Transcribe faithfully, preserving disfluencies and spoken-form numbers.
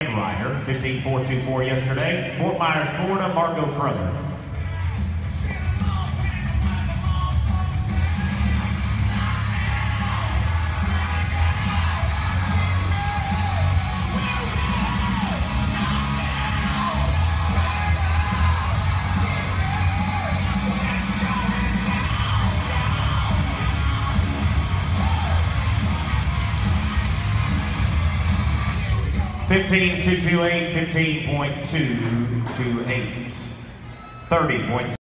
main rider, fifteen four two four yesterday. Fort Myers, Florida, Margot Crothers. fifteen two two eight, fifteen point two two eight, thirty point